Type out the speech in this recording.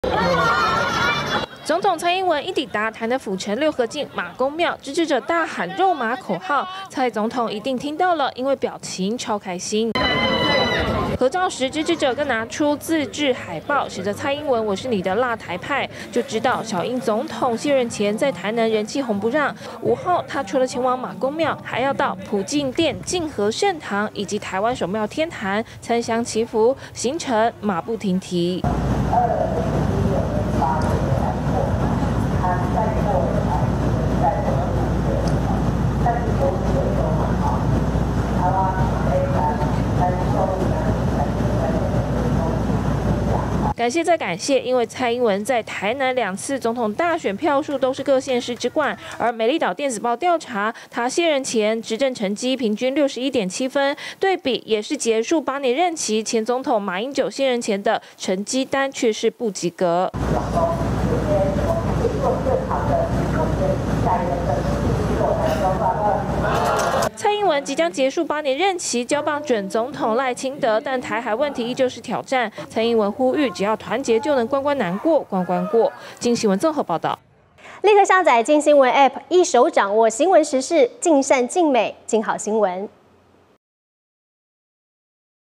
总统蔡英文一抵达台南府城六合境马公庙，支持者大喊肉麻口号，蔡总统一定听到了，因为表情超开心。合照时，支持者更拿出自制海报，写着蔡英文我是你的辣台派，就知道小英总统卸任前在台南人气红不让。午后，他除了前往马公庙，还要到普净殿、净和圣堂以及台湾首庙天坛参香祈福，行程马不停蹄。感谢再感谢，因为蔡英文在台南2次总统大选票数都是各县市之冠，而美丽岛电子报调查，他卸任前执政成绩平均61.7分，对比也是结束8年任期前总统马英九卸任前的成绩单却是不及格。蔡英文即将结束8年任期，交棒准总统赖清德，但台海问题依旧是挑战。蔡英文呼吁，只要团结就能关关难过，关关过。经新闻综合报道， 立刻下载经新闻 App， 一手掌握新闻时事，尽善尽美，尽好新闻。